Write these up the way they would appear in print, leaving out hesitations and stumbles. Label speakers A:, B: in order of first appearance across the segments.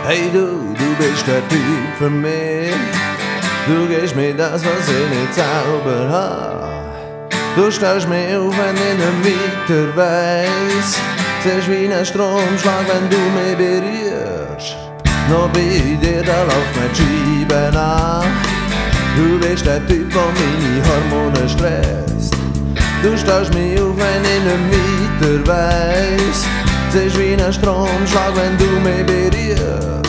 A: Hey du bist der Typ für mich. Du gibst mir das, was ich nicht selber hab. Du stellst mich auf, wenn ich nicht weiter weiss. Siehst wie ein Stromschlag, wenn du mich berührst. Noch bei dir, da läuft mir die Scheibe nach. Du bist der Typ, der meine Hormone stresst. Du stellst mich auf, wenn ich nicht weiter weiss. Siehst wie ein Stromschlag, wenn du mich berührst.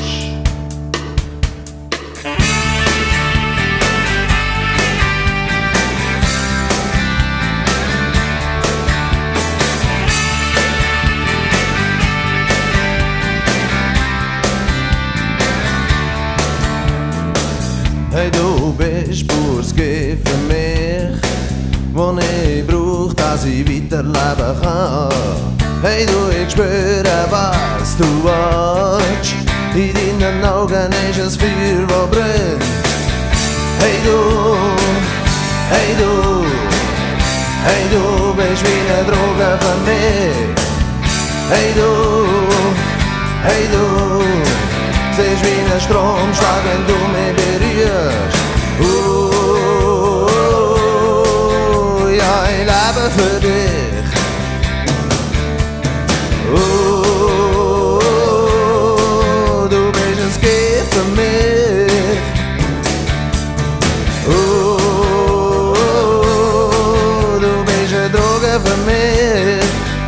A: Hey, du bist pures Gift für mich, wo ich brauch, dass ich weiterleben kann. Hey du, ich spüre, was du willst. In deinen Augen ist ein Feuer, das brennt. Hey du, hey du, hey du bist wie eine Droge für mich. Hey du, hey du, siehst wie ein Stromschlag, wenn du mich berührst. Ja, ich lebe für dich. Du bist ein Gift für mich. Du bist eine Droge für mich.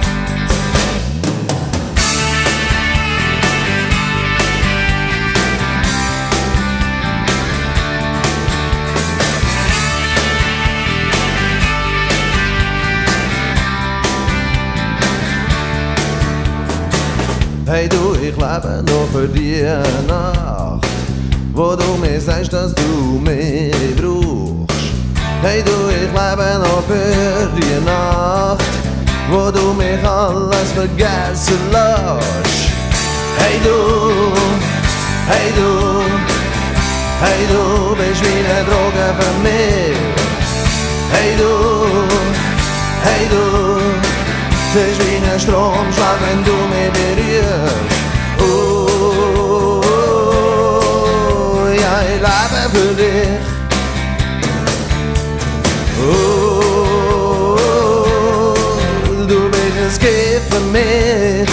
A: Hey du, ich lebe nur für die Nacht, wo du mir sagst, dass du mich brauchst. Hey du, ich lebe nur für die Nacht, wo du mich alles vergessen lässt. Hey du, hey du, hey du bist wie eine Droge für mich. Hey du, hey du, siehst wie ein Stromschlag, wenn du mich berührst. Ja, ich lebe für dich. Du bist ein Gift für mich.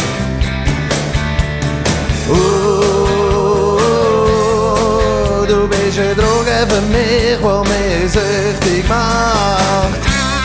A: Du bist eine Droge für mich, die mich süchtig macht.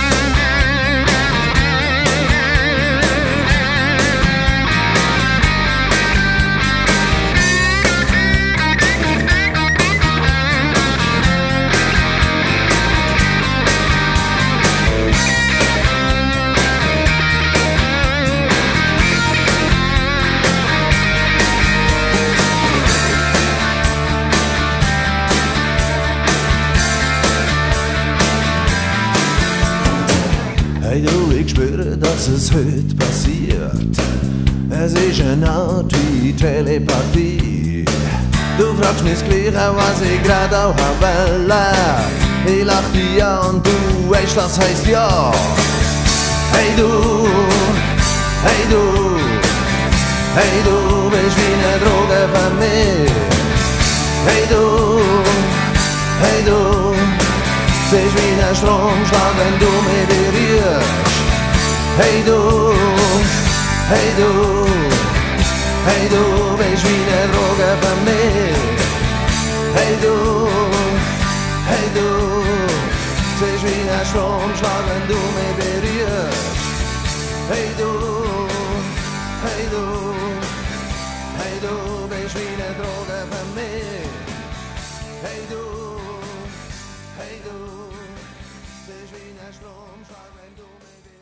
A: Hey du, ich spüre, dass es heute passiert. Es ist eine Art wie Telepathie. Du fragst mich das Gleiche, was ich gerade auch wollte. Ich lach dich an und du weißt, das heisst ja. Hey du, hey du, hey du bist wie eine Droge für mich. Hey du, hey du, siehst wie ein Stromschlag, wenn du mich berührst. Hey du, hey du, hey du bist wie eine Droge für mich. Hey du, hey du, siehst wie ein Stromschlag, wenn du mich berührst. Hey du, hey du, hey du bist wie eine Droge für mich. Hey du, hey du, siehst wie ein Stromschlag, wenn du mich berührst.